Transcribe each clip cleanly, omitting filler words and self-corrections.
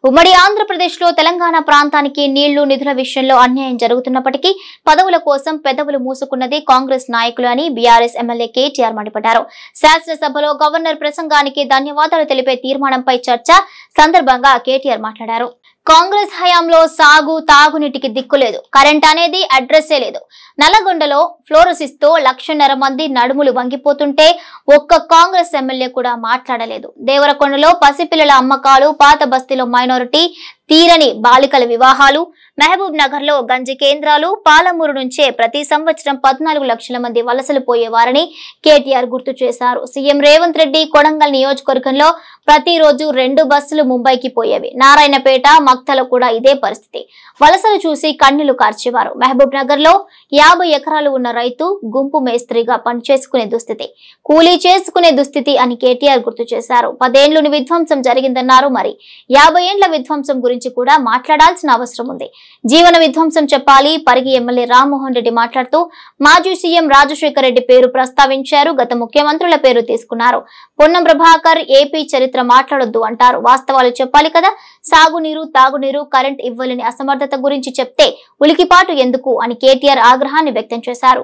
ఉమ్మడి ఆంధ్రప్రదేశ్లో తెలంగాణ ప్రాంతానికి నీళ్లు నిధుల విషయంలో అన్యాయం జరుగుతున్నప్పటికీ పదవుల కోసం పెదవులు మూసుకున్నది కాంగ్రెస్ నాయకులు అని బీఆర్ఎస్ ఎమ్మెల్యే కేటీఆర్ మండిపడ్డారు. శాసనసభలో గవర్నర్ ప్రసంగానికి ధన్యవాదాలు తెలిపే తీర్మానంపై చర్చ సందర్భంగా కేటీఆర్ మాట్లాడారు. కాంగ్రెస్ హయాంలో సాగు తాగునీటికి దిక్కులేదు, కరెంట్ అనేది అడ్రస్సే లేదు. నల్లగొండలో ఫ్లోరోసిస్ తో 1,50,000 మంది నడుములు వంగిపోతుంటే ఒక్క కాంగ్రెస్ ఎమ్మెల్యే కూడా మాట్లాడలేదు. దేవరకొండలో పసిపిల్లల అమ్మకాలు, పాత బస్తీలో మైనారిటీ తీరని బాలికల వివాహాలు, మహబూబ్ నగర్ లో గంజి కేంద్రాలు, పాలమూరు నుంచే ప్రతి సంవత్సరం 14 లక్షల మంది వలసలు పోయేవారని కేటీఆర్ గుర్తు చేశారు. సీఎం రేవంత్ రెడ్డి కొడంగల్ నియోజకవర్గంలో ప్రతిరోజు 2 బస్సులు ముంబైకి పోయేవి. నారాయణపేట, మక్తలో కూడా ఇదే పరిస్థితి. వలసలు చూసి కన్నీళ్లు కార్చేవారు. మహబూబ్ నగర్ లో 50 ఎకరాలు ఉన్న రైతు గుంపు మేస్త్రిగా పనిచేసుకునే దుస్థితి, కూలీ చేసుకునే దుస్థితి అని కేటీఆర్ గుర్తు చేశారు. 10 ఏళ్లు విధ్వంసం జరిగిందన్నారు. మరి 50 ఏండ్ల విధ్వంసం గురించి కూడా మాట్లాడాల్సిన అవసరం ఉంది. జీవన విధ్వంసం చెప్పాలి. పరిగి ఎమ్మెల్యే రామ్మోహన్ రెడ్డి మాట్లాడుతూ మాజీ సీఎం రాజశేఖర రెడ్డి పేరు ప్రస్తావించారు. గత ముఖ్యమంత్రుల పేరు తీసుకున్నారు. పొన్నం ప్రభాకర్ ఏపీ చరిత్ర మాట్లాడొద్దు అంటారు. వాస్తవాలు చెప్పాలి కదా. సాగునీరు, తాగునీరు, కరెంట్ ఇవ్వలేని అసమర్థత గురించి చెప్తే ఉలికిపాటు ఎందుకు అని కేటీఆర్ ఆగ్రహాన్ని వ్యక్తం చేశారు.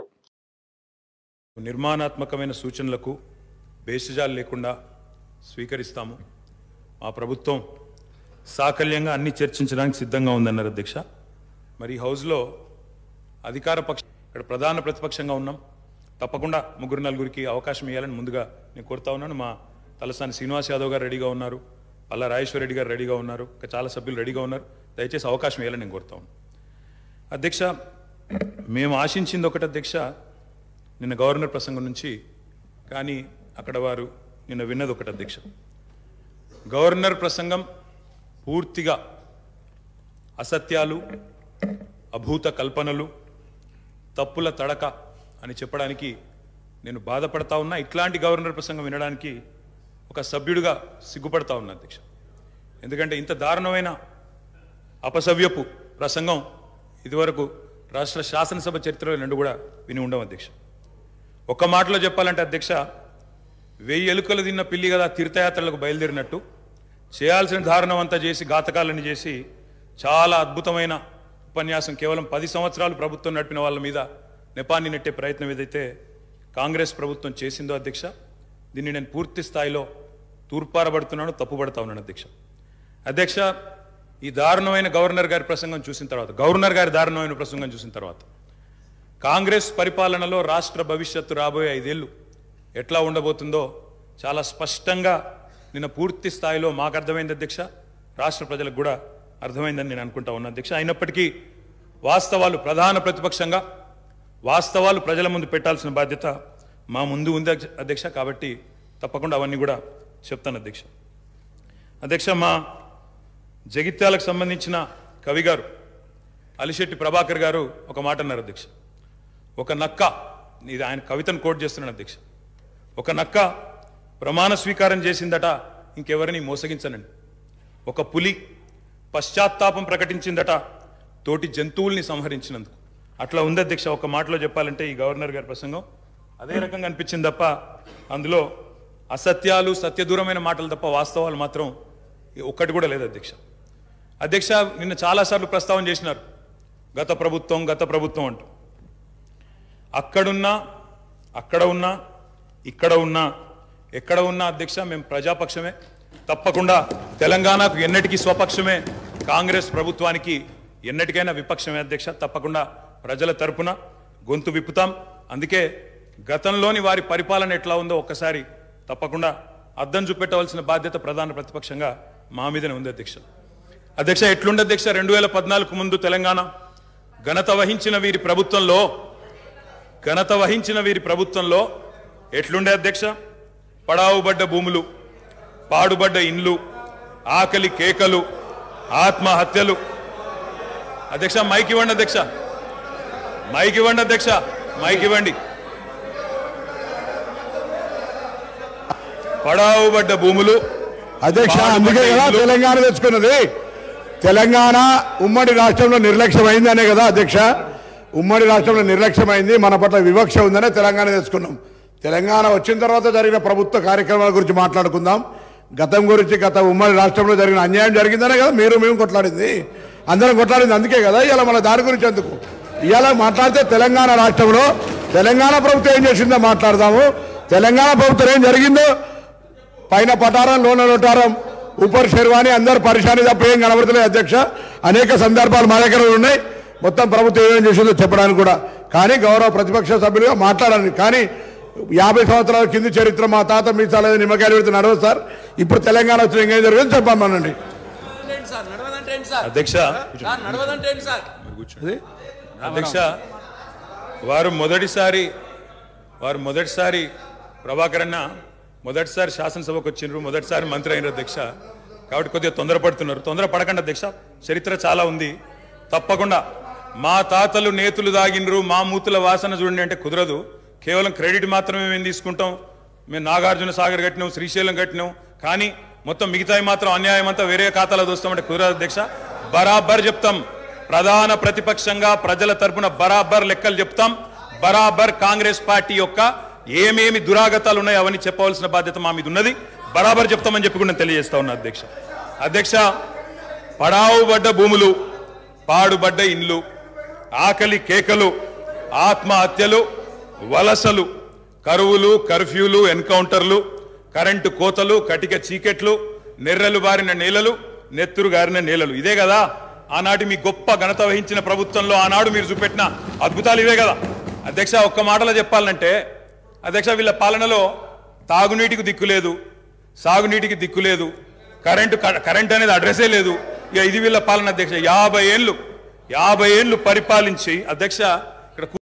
నిర్మాణాత్మకమైన సూచనలకు బేసిజాలు లేకుండా స్వీకరిస్తాము. మా ప్రభుత్వం సాకల్యంగా అన్ని చర్చించడానికి సిద్ధంగా ఉందన్నారు అధ్యక్ష. మరి హౌస్లో అధికార పక్షం, ఇక్కడ ప్రధాన ప్రతిపక్షంగా ఉన్నాం. తప్పకుండా 3-4 అవకాశం ఇవ్వాలని ముందుగా నేను కోరుతా ఉన్నాను. మా తలసాని శ్రీనివాస్ యాదవ్ గారు రెడీగా ఉన్నారు, పల్లా రాజేశ్వర రెడ్డి గారు రెడీగా ఉన్నారు, ఇంకా చాలా సభ్యులు రెడీగా ఉన్నారు. దయచేసి అవకాశం ఇవ్వాలని నేను కోరుతా ఉన్నాను. అధ్యక్ష, మేము ఆశించింది ఒకటి అధ్యక్ష, నిన్న గవర్నర్ ప్రసంగం నుంచి, కానీ అక్కడ వారు నిన్న విన్నది ఒకటి అధ్యక్ష. గవర్నర్ ప్రసంగం పూర్తిగా అసత్యాలు, అభూత కల్పనలు, తప్పుల తడక అని చెప్పడానికి నేను బాధపడతా ఉన్నా. ఇట్లాంటి గవర్నర్ ప్రసంగం వినడానికి ఒక సభ్యుడిగా సిగ్గుపడతా ఉన్నా అధ్యక్ష. ఎందుకంటే ఇంత దారుణమైన అపసవ్యపు ప్రసంగం ఇదివరకు రాష్ట్ర శాసనసభ చరిత్రలో రెండు కూడా విని ఉండవు అధ్యక్ష. ఒక్క మాటలో చెప్పాలంటే అధ్యక్ష, 1000 ఎలుకలు తిన్న పిల్లి కదా తీర్థయాత్రలకు బయలుదేరినట్టు చేయాల్సిన దారుణం అంతా చేసి, ఘాతకాలను చేసి, చాలా అద్భుతమైన ఉపన్యాసం కేవలం 10 సంవత్సరాలు ప్రభుత్వం నడిపిన వాళ్ళ మీద నెపాన్ని నెట్టే ప్రయత్నం ఏదైతే కాంగ్రెస్ ప్రభుత్వం చేసిందో అధ్యక్ష, దీన్ని నేను పూర్తి స్థాయిలో తూర్పారబడుతున్నాను, తప్పుపడతా ఉన్నాను అధ్యక్ష. అధ్యక్ష, ఈ దారుణమైన గవర్నర్ గారి ప్రసంగం చూసిన తర్వాత కాంగ్రెస్ పరిపాలనలో రాష్ట్ర భవిష్యత్తు రాబోయే 5 ఏళ్ళు ఎట్లా ఉండబోతుందో చాలా స్పష్టంగా నిన్న పూర్తి స్థాయిలో మాకు అర్థమైంది అధ్యక్ష, రాష్ట్ర ప్రజలకు కూడా అర్థమైందని నేను అనుకుంటా ఉన్నా అధ్యక్ష. అయినప్పటికీ వాస్తవాలు, ప్రధాన ప్రతిపక్షంగా వాస్తవాలు ప్రజల ముందు పెట్టాల్సిన బాధ్యత మా ముందు ఉంది అధ్యక్ష. కాబట్టి తప్పకుండా అవన్నీ కూడా చెప్తాను అధ్యక్ష. అధ్యక్ష, మా జగిత్యాలకు సంబంధించిన కవి గారు అలిశెట్టి ప్రభాకర్ గారు ఒక మాట అన్నారు అధ్యక్ష. ఒక నక్క, ఇది ఆయన కవితను కోట్ చేస్తున్నాను అధ్యక్ష, ఒక నక్క ప్రమాణ స్వీకారం చేసిందట ఇంకెవరిని మోసగించనండి. ఒక పులి పశ్చాత్తాపం ప్రకటించిందట తోటి జంతువుల్ని సంహరించినందుకు. అట్లా ఉంది అధ్యక్ష. ఒక మాటలో చెప్పాలంటే ఈ గవర్నర్ గారి ప్రసంగం అదే రకంగా అనిపించింది తప్ప అందులో అసత్యాలు, సత్యదూరమైన మాటలు తప్ప వాస్తవాలు మాత్రం ఒక్కటి కూడా లేదు అధ్యక్ష. అధ్యక్ష, నిన్న చాలాసార్లు ప్రస్తావన చేసినారు గత ప్రభుత్వం అంటూ. అక్కడున్నా, అక్కడ ఉన్నా, ఇక్కడ ఉన్నా, ఎక్కడ ఉన్నా అధ్యక్ష మేము ప్రజాపక్షమే. తప్పకుండా తెలంగాణకు ఎన్నటికీ స్వపక్షమే, కాంగ్రెస్ ప్రభుత్వానికి ఎన్నటికైనా విపక్షమే అధ్యక్ష. తప్పకుండా ప్రజల తరపున గొంతు విప్పుతాం. అందుకే గతంలోని వారి పరిపాలన ఎట్లా ఉందో ఒక్కసారి తప్పకుండా అద్దం చూపెట్టవలసిన బాధ్యత ప్రధాన ప్రతిపక్షంగా మా మీదనే ఉంది అధ్యక్ష. అధ్యక్ష, ఎట్లుండే అధ్యక్ష 2014 ముందు తెలంగాణ ఘనత వహించిన వీరి ప్రభుత్వంలో ఎట్లుండే అధ్యక్ష? పడావుబడ్డ భూములు, పాడుబడ్డ ఇండ్లు, ఆకలి కేకలు, ఆత్మహత్యలు. అధ్యక్ష, మైక్ ఇవ్వండి అధ్యక్ష, మైక్ ఇవ్వండి. పడావుబడ్డ భూములు అధ్యక్ష, అందుకే కదా తెలంగాణ తెచ్చుకున్నది. తెలంగాణ ఉమ్మడి రాష్ట్రంలో నిర్లక్ష్యమైందనే కదా అధ్యక్ష, ఉమ్మడి రాష్ట్రంలో నిర్లక్ష్యమైంది, మన పట్ల వివక్ష ఉందనే తెలంగాణ తెచ్చుకున్నాం. తెలంగాణ వచ్చిన తర్వాత జరిగిన ప్రభుత్వ కార్యక్రమాల గురించి మాట్లాడుకుందాం. గతం గురించి గత ఉమ్మడి రాష్ట్రంలో జరిగిన అన్యాయం జరిగిందనే కదా మీరు మేము కొట్లాడింది, అందరం కొట్లాడింది అందుకే కదా. ఇలా మన దాని గురించి ఎందుకు ఇలా మాట్లాడితే తెలంగాణ రాష్ట్రంలో తెలంగాణ ప్రభుత్వం ఏం చేసిందో మాట్లాడదాము. తెలంగాణ ప్రభుత్వం ఏం జరిగిందో పైన పటారం లోన లోటారం ఊపర్ శర్వాణి అందరు పరిశాని తప్ప ఏం కనబడుతున్నాయి అధ్యక్ష. అనేక సందర్భాలు మా దగ్గర ఉన్నాయి, మొత్తం ప్రభుత్వం ఏమేం చేసిందో చెప్పడానికి కూడా. కానీ గౌరవ ప్రతిపక్ష సభ్యులుగా మాట్లాడాలి. కానీ 50 సంవత్సరాల కింది చరిత్ర మా తాత మీ చాలా నిమ్మకాయలు పెడితే నడవదు సార్. ఇప్పుడు తెలంగాణ వచ్చిన ఇంకేం జరిగింది చెప్పమనండి అధ్యక్ష. అధ్యక్ష వారు మొదటిసారి ప్రభాకర్ అన్న మొదటిసారి శాసనసభకు వచ్చిండ్రు, మొదటిసారి మంత్రి అయినారు అధ్యక్ష. కాబట్టి కొద్దిగా తొందరపడుతున్నారు. తొందరపడకండి అధ్యక్ష, చరిత్ర చాలా ఉంది. తప్పకుండా మా తాతలు నేతులు దాగినరు మా మూతుల వాసన చూడండి అంటే కుదరదు. కేవలం క్రెడిట్ మాత్రమే మేము తీసుకుంటాం. మేము నాగార్జున సాగర్ కట్టినాం, శ్రీశైలం కట్టినాం, కానీ మొత్తం మిగతాయి మాత్రం అన్యాయం అంతా వేరే ఖాతాలో దోస్తామంటే కుదరదు అధ్యక్ష. బరాబర్ చెప్తాం, ప్రధాన ప్రతిపక్షంగా ప్రజల తరపున బరాబర్ లెక్కలు చెప్తాం. బరాబర్ కాంగ్రెస్ పార్టీ యొక్క ఏమేమి దురాగతాలు ఉన్నాయో అవన్నీ చెప్పవలసిన బాధ్యత మా మీద ఉన్నది. బరాబర్ చెప్తామని చెప్పి కూడా నేను తెలియజేస్తా ఉన్నా అధ్యక్ష. అధ్యక్ష పడావుబడ్డ భూములు, పాడుబడ్డ ఇండ్లు, ఆకలి కేకలు, ఆత్మహత్యలు, వలసలు, కరువులు, కర్ఫ్యూలు, ఎన్కౌంటర్లు, కరెంటు కోతలు, కటిక చీకెట్లు, నెర్రెలు బారిన నేలలు, నెత్తురు గారిన నేలలు. ఇదే కదా ఆనాటి మీ గొప్ప ఘనత వహించిన ప్రభుత్వంలో ఆనాడు మీరు చూపెట్టిన అద్భుతాలు ఇవే కదా అధ్యక్ష. ఒక్క మాటలో చెప్పాలంటే అధ్యక్ష వీళ్ళ పాలనలో తాగునీటికి దిక్కు లేదు, సాగునీటికి దిక్కు లేదు, కరెంట్ అనేది అడ్రస్సే లేదు. ఇక ఇది వీళ్ళ పాలన అధ్యక్ష. 50 ఏళ్ళు పరిపాలించి అధ్యక్ష